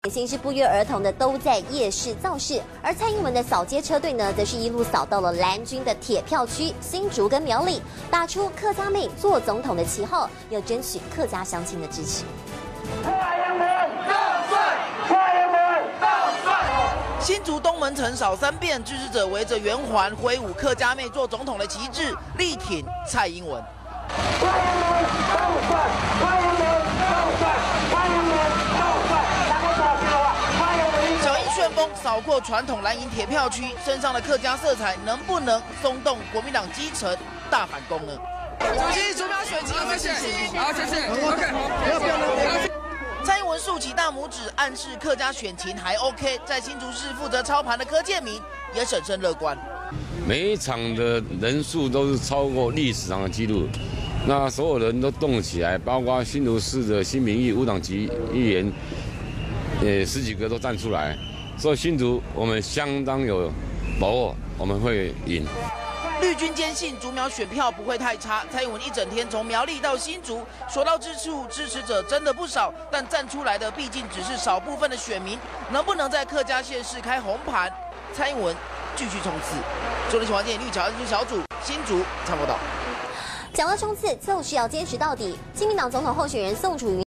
新是不约而同的都在夜市造势，而蔡英文的扫街车队呢，则是一路扫到了蓝军的铁票区新竹跟苗栗，打出客家妹做总统的旗号，又争取客家乡亲的支持。 新竹东门城扫3遍，支持者围着圆环挥舞客家妹做总统的旗帜，力挺蔡英文。小英旋风扫过传统蓝营铁票区，身上的客家色彩能不能松动国民党基层大反攻呢？ 主席，主票选情，谢谢。好，谢谢。OK。 蔡英文竖起大拇指，暗示客家选情还 OK。在新竹市负责操盘的柯建铭也审慎乐观。 每一场的人数都是超过历史上的纪录，那所有人都动起来，包括新竹市的新民意无党籍议员，10几个都站出来，所以新竹我们相当有把握，我们会赢。 绿军坚信竹苗选票不会太差，蔡英文一整天从苗栗到新竹，所到之处支持者真的不少，但站出来的毕竟只是少部分的选民，能不能在客家县市开红盘？蔡英文继续冲刺。中天新闻电绿桥安小组新竹参报道。 讲到冲刺，就是要坚持到底。亲民党总统候选人宋楚瑜